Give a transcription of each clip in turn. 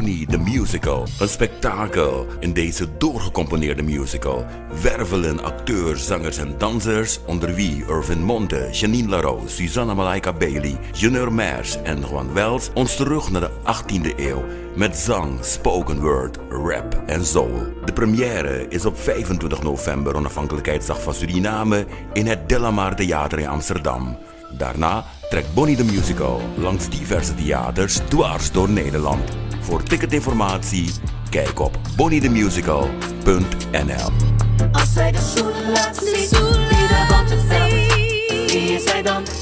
Bonnie the Musical. Een spektakel in deze doorgecomponeerde musical wervelen acteurs, zangers en dansers, onder wie Irvin Monte, Janine Larose, Susanna Malaika Bailey, Junior Mers en Juan Wells ons terug naar de 18e eeuw met zang, spoken word, rap en soul. De première is op 25 november, Onafhankelijkheidsdag van Suriname, in het De La Mar Theater in Amsterdam. Daarna trekt Bonnie the Musical langs diverse theaters dwars door Nederland. Voor ticketinformatie kijk op bonniethemusical.nl. Als zij de zoen laat zien, wie de wat wie is zij dan?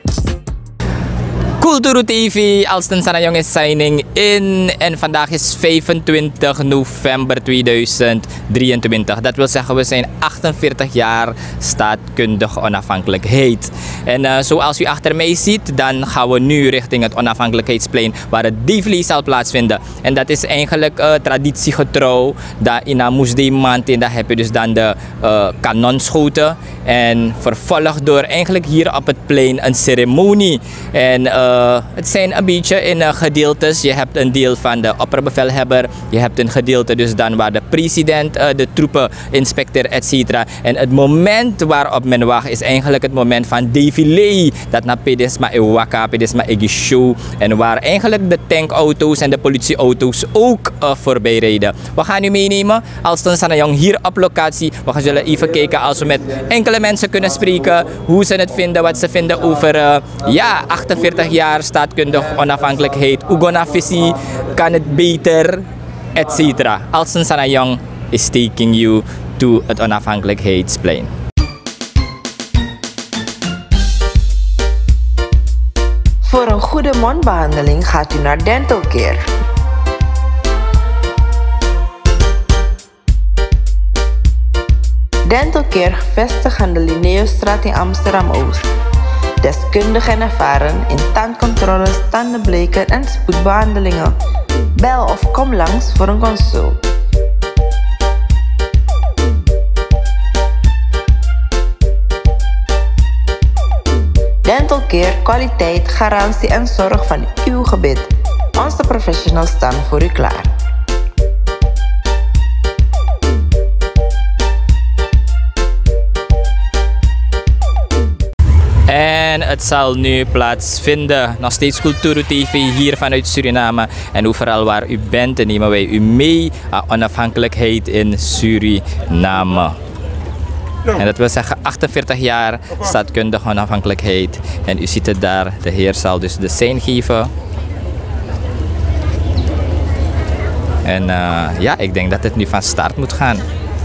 Kulturu TV, Alston Sanayong is signing in en vandaag is 25 november 2023. Dat wil zeggen, we zijn 48 jaar staatkundig onafhankelijkheid. En zoals u achter mij ziet, dan gaan we nu richting het onafhankelijkheidsplein waar het défilé zal plaatsvinden. En dat is eigenlijk traditiegetrouw. In een moesdeemaand en daar heb je dus dan de kanonschoten. En vervolgd door eigenlijk hier op het plein een ceremonie. En het zijn een beetje in gedeeltes. Je hebt een deel van de opperbevelhebber. Je hebt een gedeelte dus dan waar de president, de troepen inspecteert, etc. En het moment waarop men wacht is eigenlijk het moment van défilé. Dat na pedesma ewaka, pedesma egishow. En waar eigenlijk de tankauto's en de politieauto's ook voorbij rijden. We gaan u meenemen Alston Sanayong hier op locatie. We zullen even kijken als we met enkele mensen kunnen spreken. Hoe ze het vinden, wat ze vinden over 48 jaar staatkundig onafhankelijkheid. Ugona visie, kan het beter, etc. Alston Sanayong is taking you to het onafhankelijkheidsplein. Voor een goede mondbehandeling gaat u naar Dental Care. Dental Care gevestigd aan de Linnaeusstraat in Amsterdam-Oost. Deskundig en ervaren in tandcontroles, tandenbleken en spoedbehandelingen. Bel of kom langs voor een consult. Dental Care, kwaliteit, garantie en zorg van uw gebit. Onze professionals staan voor u klaar. En het zal nu plaatsvinden, nog steeds Kulturu TV hier vanuit Suriname. En overal waar u bent, nemen wij u mee aan onafhankelijkheid in Suriname. En dat wil zeggen 48 jaar staatkundig onafhankelijkheid. En u ziet het daar, de heer zal dus de sein geven. En ja, ik denk dat het nu van start moet gaan.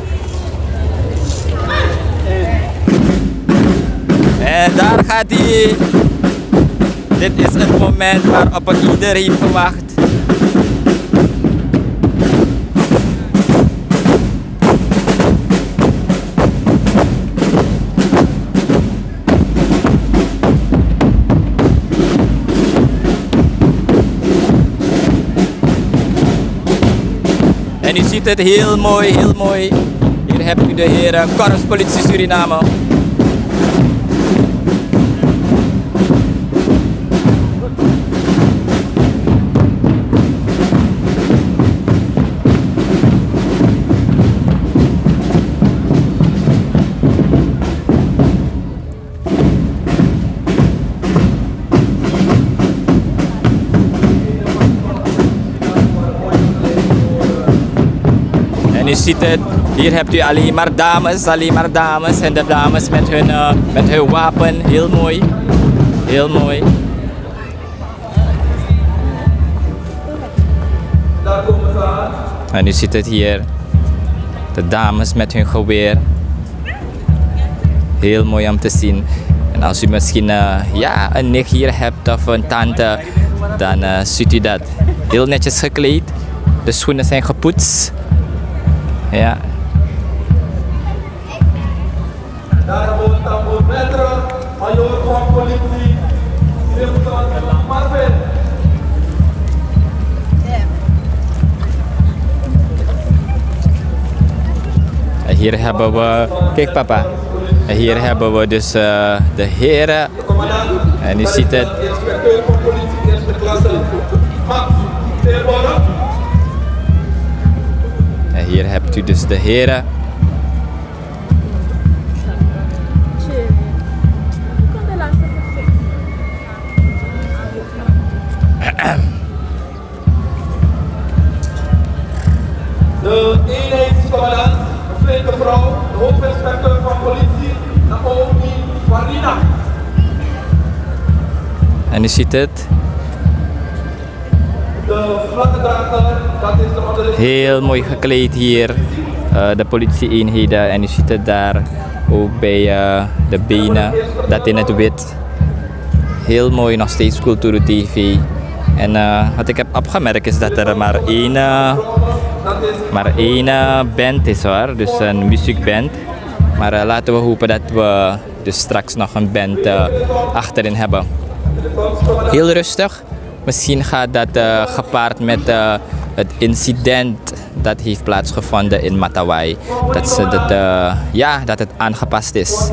En daar gaat hij. Dit is het moment waarop ieder heeft gewacht. En u ziet het heel mooi, heel mooi. Hier hebt u de heer Korpspolitie Suriname. U ziet het, hier hebt u alleen maar dames en de dames met hun wapen, heel mooi, heel mooi. En u ziet het hier, de dames met hun geweer, heel mooi om te zien. En als u misschien ja, een nicht hier hebt of een tante, dan ziet u dat, heel netjes gekleed, de schoenen zijn gepoetst. Ja. Hier hebben we, kijk papa, hier hebben we dus de heren en u ziet het. hier hebt u dus de heren. De eenheidscommandant, een flinke vrouw, de hoofdinspecteur van politie, Naomi Farina. En u ziet het. De vlaggedrager, dat is de onderliggende. Heel mooi gekleed hier, de politie-eenheden. En u ziet het daar ook bij de benen, dat in het wit. Heel mooi, nog steeds Cultura TV. En wat ik heb opgemerkt is dat er maar één band is hoor, dus een muziekband. Maar laten we hopen dat we dus straks nog een band achterin hebben. Heel rustig. Misschien gaat dat gepaard met het incident dat heeft plaatsgevonden in Matawai. Dat het aangepast is.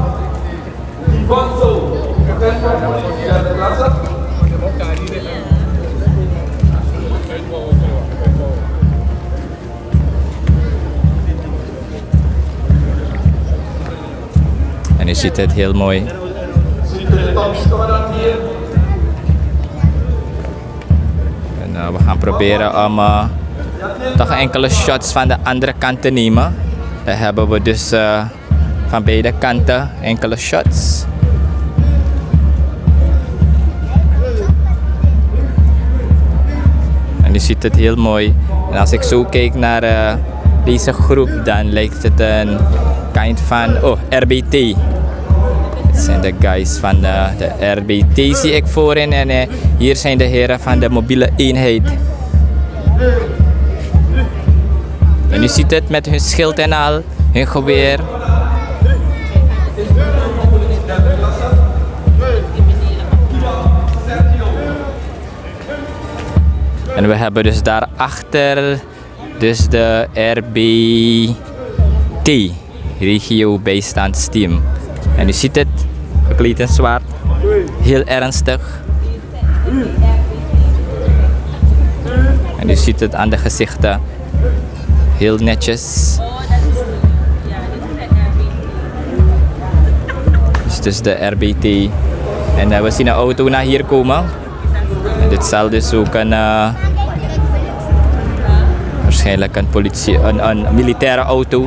En u ziet het heel mooi. En we gaan proberen om toch enkele shots van de andere kant te nemen. Daar hebben we dus van beide kanten enkele shots. En u ziet het heel mooi. En als ik zo kijk naar deze groep, dan lijkt het een kind van RBT. Dit zijn de guys van de RBT zie ik voorin en hier zijn de heren van de mobiele eenheid. En u ziet het met hun schild en al, hun geweer. En we hebben dus daarachter dus de RBT, Regio Bijstandsteam. En u ziet het, gekleed in zwart, heel ernstig. En u ziet het aan de gezichten, heel netjes. Dus de RBT. En we zien een auto naar hier komen. En dit zal dus ook een waarschijnlijk een militaire auto.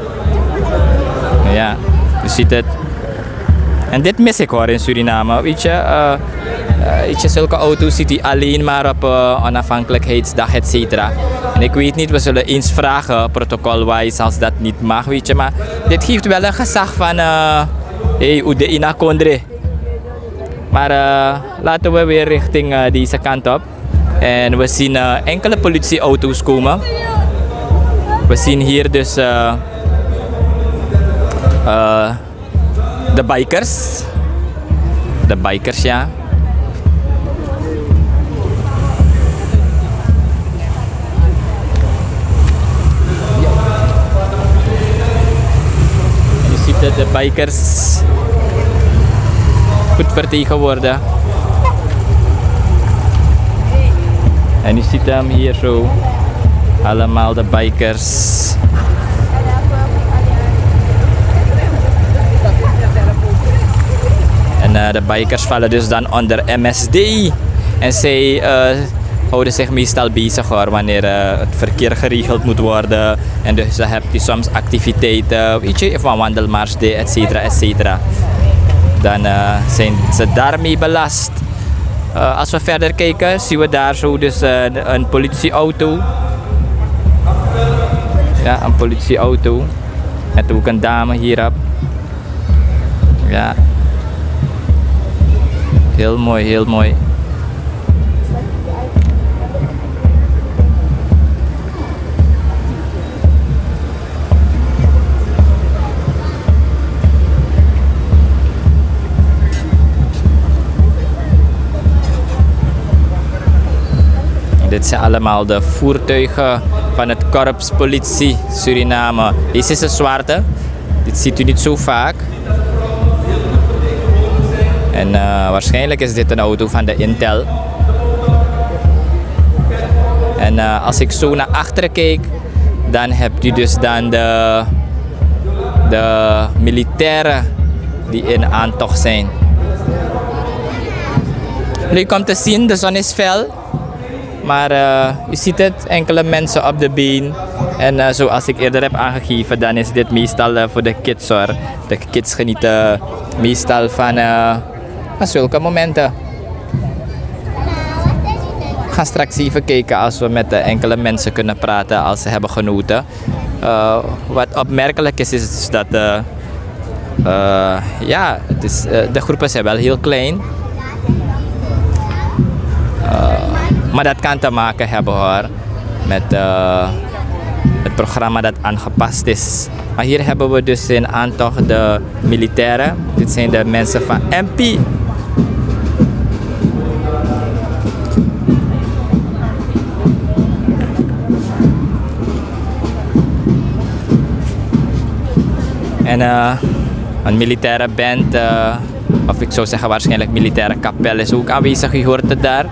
Ja, u ziet het. En dit mis ik hoor in Suriname. Weet je, zulke auto's ziet u alleen maar op onafhankelijkheidsdag, etc. En ik weet niet, we zullen eens vragen, protocolwijs, als dat niet mag, weet je. Maar dit geeft wel een gezag van, de ina kondre. Maar laten we weer richting deze kant op. En we zien enkele politieauto's komen. We zien hier dus de bikers. De bikers, ja. En je ziet dat de bikers goed vertegenwoordigd. En je ziet hem hier zo. Allemaal de bikers. En de bikers vallen dus dan onder MSD. En zij houden zich meestal bezig hoor, wanneer het verkeer geregeld moet worden. En dus dan heb je soms activiteiten, weet je, van wandelmars, etcetera, etcetera. Dan zijn ze daarmee belast. Als we verder kijken, zien we daar zo dus een politieauto. Ja, een politieauto. Met ook een dame hierop. Ja. Heel mooi, heel mooi. Dit zijn allemaal de voertuigen van het Korps Politie Suriname. Deze is een zwarte. Dit ziet u niet zo vaak. En waarschijnlijk is dit een auto van de Intel. En als ik zo naar achteren kijk, Dan hebt u dus dan de militairen die in aantocht zijn. Leuk om te zien, de zon is fel. Maar u ziet het, enkele mensen op de been. En zoals ik eerder heb aangegeven, dan is dit meestal voor de kids hoor. De kids genieten meestal van zulke momenten. We gaan straks even kijken als we met enkele mensen kunnen praten als ze hebben genoten. Wat opmerkelijk is dat ja, het is, de groepen zijn wel heel klein. Maar dat kan te maken hebben hoor, met het programma dat aangepast is. Maar hier hebben we dus in aantocht de militairen. Dit zijn de mensen van MP. En een militaire band, of ik zou zeggen waarschijnlijk militaire kapel is ook aanwezig, u hoort het daar.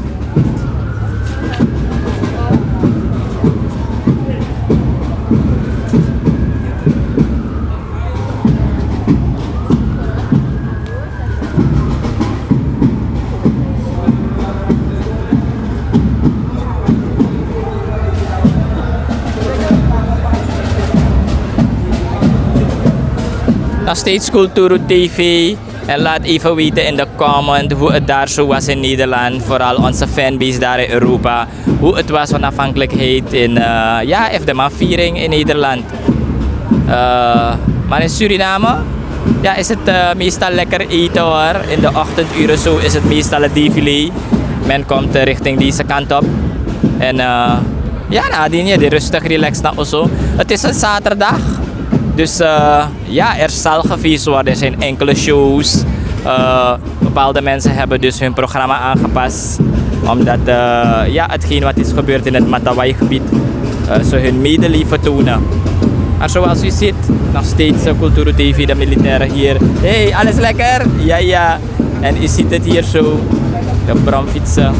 Nog steeds Culturo TV en laat even weten in de comment hoe het daar zo was in Nederland, vooral onze fanbase daar in Europa, hoe het was onafhankelijkheid in ja, FDMA-viering in Nederland. Maar in Suriname ja, is het meestal lekker eten hoor. In de ochtenduren zo is het meestal het défilé. Men komt richting deze kant op en ja, nadien je die rustig relaxed naar Oslo. Het is een zaterdag. Dus ja, er zal gefeest worden. Er zijn enkele shows. Bepaalde mensen hebben dus hun programma aangepast. Omdat ja, hetgeen wat is gebeurd in het Matawai-gebied, ze hun medeleven tonen. Maar zoals u ziet, nog steeds Culturo TV, de militairen hier. Hey, alles lekker? Ja, ja. En u ziet het hier zo, de bromfietsen.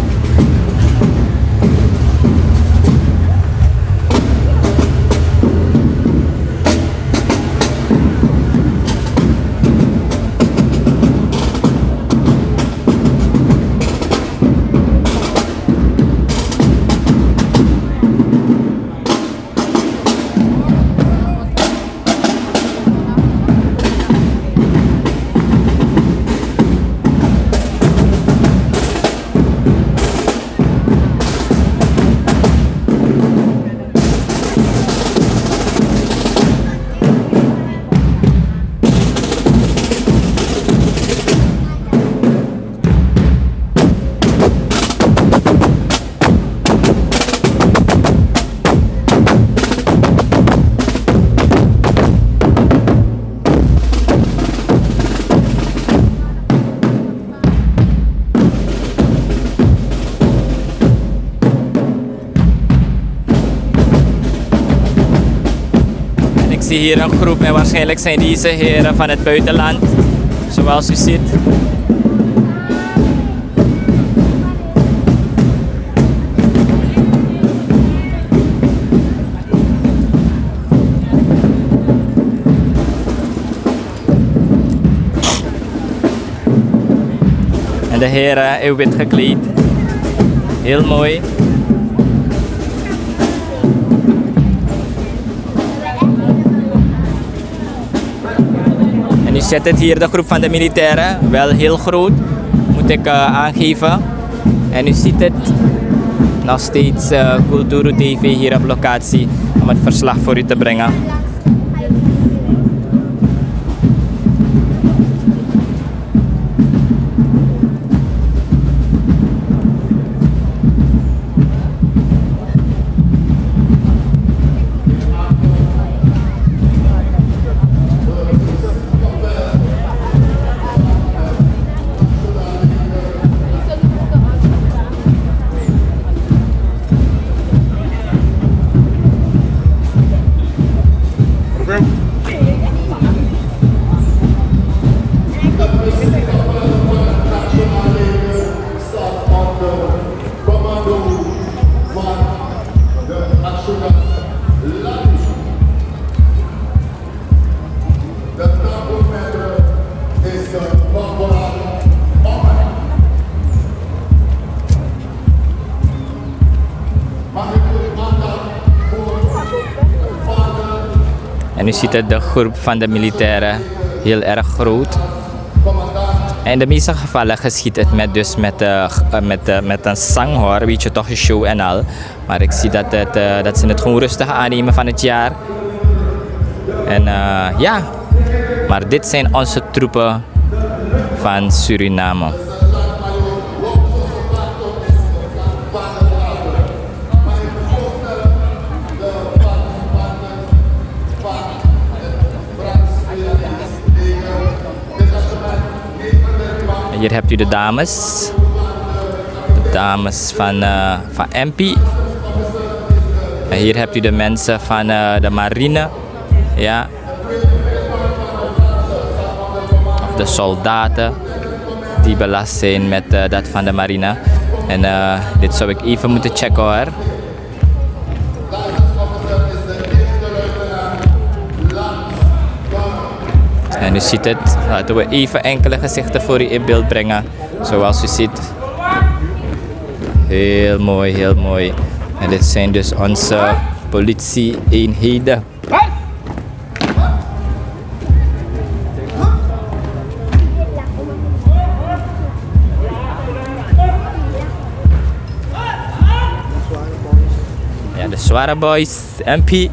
Ik zie hier een groep en waarschijnlijk zijn deze heren van het buitenland, zoals u ziet. En de heren in wit gekleed, heel mooi. En u ziet het hier, de groep van de militairen, wel heel groot, moet ik aangeven. En u ziet het, nog steeds Culturo TV hier op locatie om het verslag voor u te brengen. En u ziet het, de groep van de militairen heel erg groot. En in de meeste gevallen geschiet het met een zanghoor, weet je toch, een show en al. Maar ik zie dat ze het gewoon rustig aannemen van het jaar. En ja, maar dit zijn onze troepen van Suriname. Hier hebt u de dames. De dames van MP. En hier hebt u de mensen van de marine. Ja. Of de soldaten die belast zijn met dat van de marine. En dit zou ik even moeten checken hoor. En u ziet het, laten we even enkele gezichten voor u in beeld brengen. Zoals u ziet. Heel mooi, heel mooi. En dit zijn dus onze politie-eenheden. Ja, de zware boys, MP.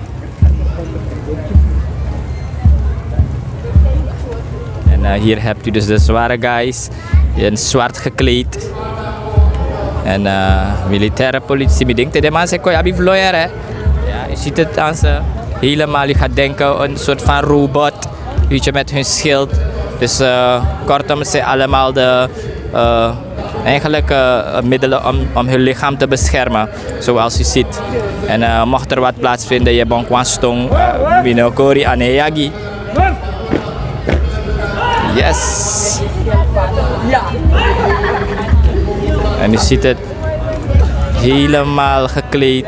Hier hebt u dus de zware guys, in zwart gekleed. En militaire politie, ik denk dat de mensen hebben vloeier hè. Ja, u ziet het aan ze helemaal, u gaat denken een soort van robot, weet je, met hun schild. Dus kortom, ze zijn allemaal de middelen om hun lichaam te beschermen, zoals u ziet. En mocht er wat plaatsvinden, je bent kwastong, binokori aneyagi. Yes! En u ziet het helemaal gekleed.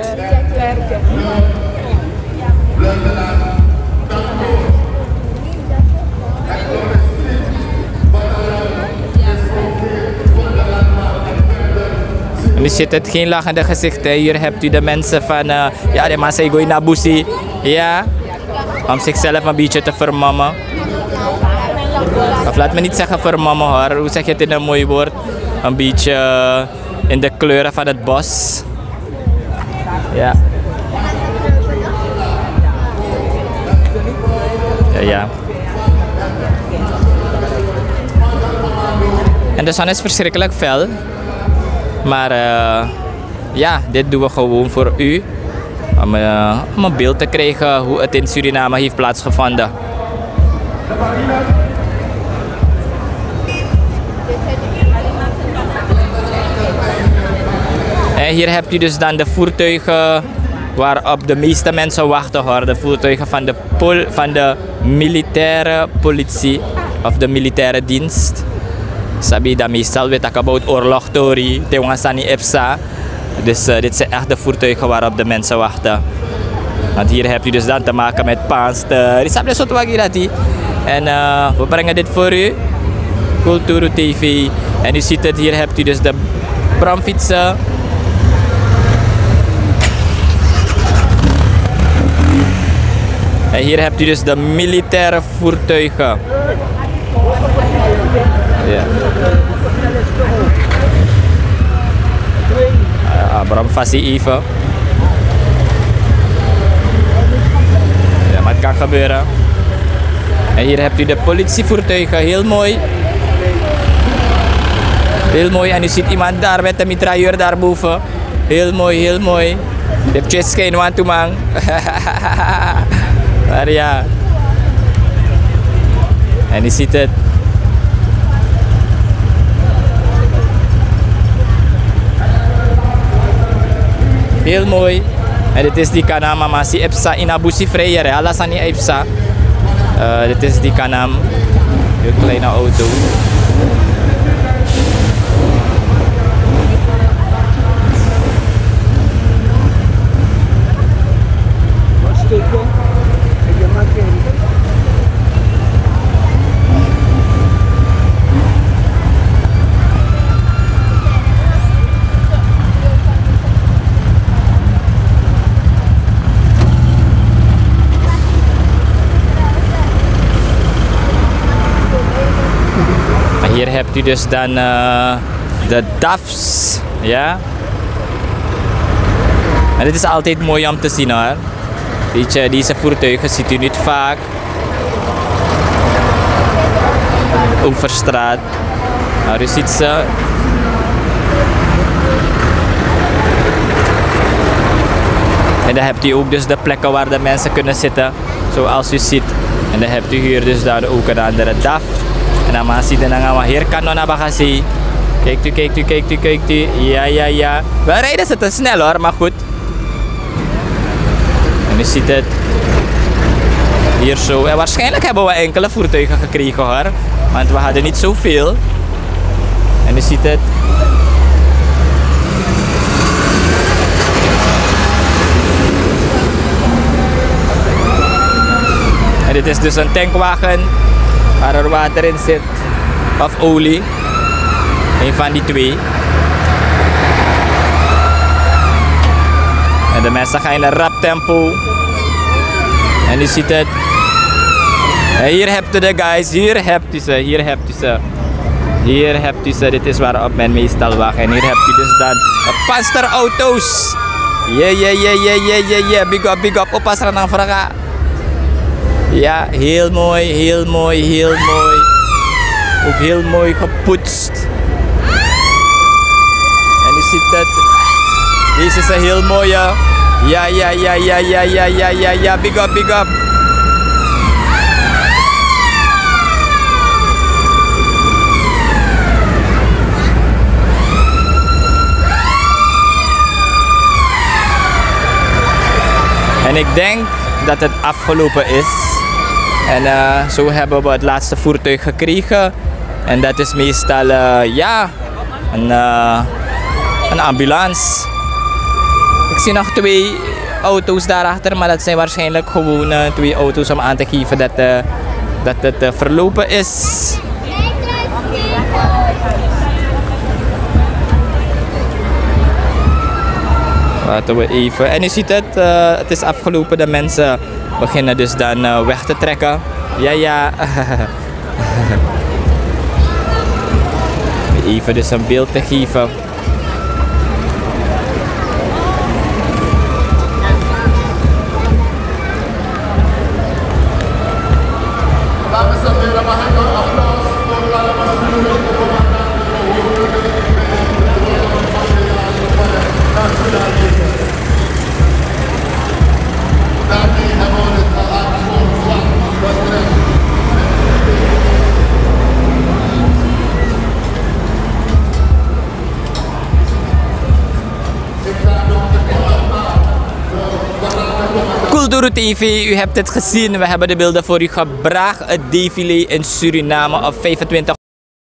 En u ziet het, geen lachende gezichten. Hier hebt u de mensen van, ja, de mensen die naar Busi. Ja, om zichzelf een beetje te vermommen. Of laat me niet zeggen vermommen hoor, hoe zeg je het in een mooi woord? Een beetje in de kleuren van het bos. Ja. Ja. En de zon is verschrikkelijk fel. Maar ja, dit doen we gewoon voor u. Om een beeld te krijgen hoe het in Suriname heeft plaatsgevonden. En hier hebt u dus dan de voertuigen waarop de meeste mensen wachten hoor. De voertuigen van de militaire politie of de militaire dienst. Sabi dat meestal weet ik about oorlog tori, Tewangasani EPSA. Dus dit zijn echt de voertuigen waarop de mensen wachten. Want hier hebt u dus dan te maken met paanster. En we brengen dit voor u. Kulturu TV. En u ziet het, hier hebt u dus de bromfietsen. En hier hebt u dus de militaire voertuigen. Ja. Bromfassie even. Ja, maar het kan gebeuren. En hier hebt u de politievoertuigen, heel mooi. Heel mooi, en u ziet iemand daar met de mitrailleur daarboven. Heel mooi, heel mooi. De cheske in Wantumang. Maar ja. En u ziet het. Heel mooi. En dit is die kanam masih EPSA in Abusi Freyer. Alasani EPSA. Dit is die kanam. Een kleine auto. u dus dan de DAFs. Ja. En dit is altijd mooi om te zien hoor. Weet je, deze voertuigen ziet u niet vaak. Over straat. Maar u ziet ze. En dan hebt u ook dus de plekken waar de mensen kunnen zitten. Zoals u ziet. En dan hebt u hier dus daar ook een andere DAF. En dan ziet u dan hier kan nog naar bagage. Kijkt u, kijkt u, kijkt u, kijkt u. Ja, ja, ja. Wel rijden ze te snel hoor, maar goed. En u ziet het. Hier zo. En waarschijnlijk hebben we enkele voertuigen gekregen hoor. Want we hadden niet zoveel. En u ziet het. En dit is dus een tankwagen waar er water in zit. Of olie. Een van die twee. En de mensen gaan in een rap tempo. En u ziet het. En hier hebt u de guys, hier hebt u ze, hier hebt u ze. Hier hebt u ze, dit is waarop men meestal wacht. En hier hebt u dus dan de pansterauto's. Yeah. Big up, oppas er aan vragen. Ja, heel mooi, heel mooi, heel mooi. Ook heel mooi gepoetst. En u ziet het. Deze is een heel mooie. Ja, big up. En ik denk dat het afgelopen is. En zo hebben we het laatste voertuig gekregen. En dat is meestal een ambulance. Ik zie nog 2 auto's daarachter, maar dat zijn waarschijnlijk gewoon 2 auto's om aan te geven dat het verlopen is. Laten we even. En je ziet het, het is afgelopen. De mensen beginnen dus dan weg te trekken. Ja. Even dus een beeld te geven. Kulturu TV, u hebt het gezien. We hebben de beelden voor u gebracht. Het défilé in Suriname op 25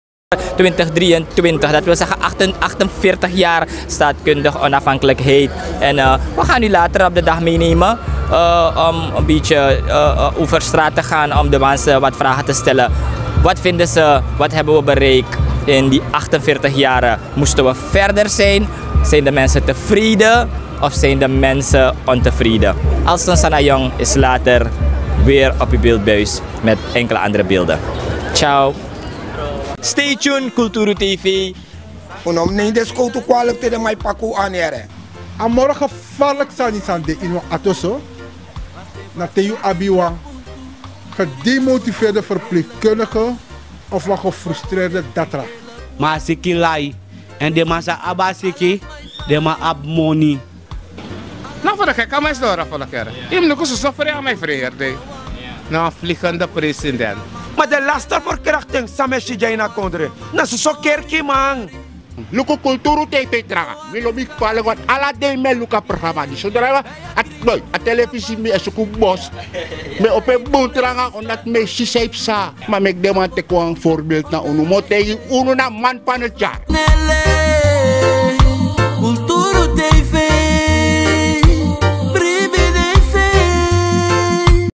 2023. Dat wil zeggen 48 jaar staatkundig onafhankelijkheid. En we gaan u later op de dag meenemen om een beetje over straat te gaan. Om de mensen wat vragen te stellen. Wat vinden ze? Wat hebben we bereikt in die 48 jaren? Moesten we verder zijn? Zijn de mensen tevreden? Of zijn de mensen ontevreden? Alston Sanayong is later weer op uw beeldbuis met enkele andere beelden. Ciao. Stay tuned, Kulturu TV. Onom nee desko to kwalek te de mai paku anere. A morgen gevaarlijk zijn niet aan de inwa atoso. Na te you abiwa. Gedemotiveerde verpleegkundigen of wat gefrustreerde datra. Maar siki lai en de massa abasiki, de ma ab money. Nou, voor de gek, kan mij door voor de keer. Ik moet ook zo voor jou, mijn vriend. Nou, vliegende president. Maar de lasterverkrachting, Sameshi Jaina Kondre. Na zo kerkie man. Luko Kulturu TV traga. Milo big pale wat ala de me luka programma di. Saudara at boy, at televisi mi esuku bos. Me ope bon traga omdat me si sa. Maar me demande ko een voorbeeld na uno mote uno na man pan het jaar.